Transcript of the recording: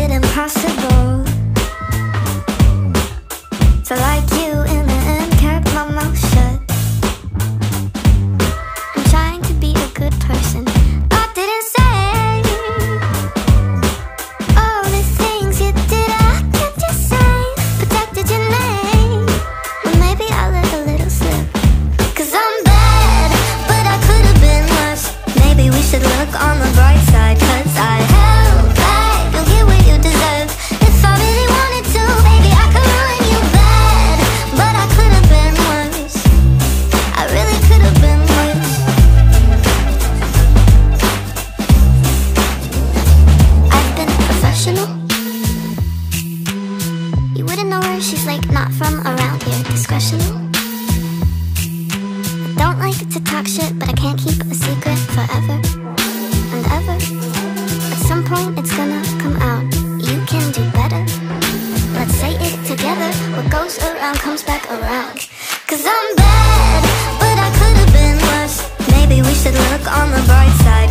it impossible to like you in the end, kept my mouth shut. I'm trying to be a good person, I didn't say all the things you did. I kept you safe, protected your name, but maybe I let a little slip. Cause I'm bad, but I could have been worse. Maybe we should look on the bright side, cause I held back. You'll get what you deserve. If I really wanted to, baby, I could ruin you bad, but I could have been worse. I really could have been worse. I've been professional. You wouldn't know her, she's like not from around here. Discretional. I don't like to talk shit, but I can't keep a secret forever and ever. At some point it's gonna come out. You can do better. Let's say it together. What goes around comes back around. Cause I'm bad, but I could have been worse. Maybe we should look on the bright side.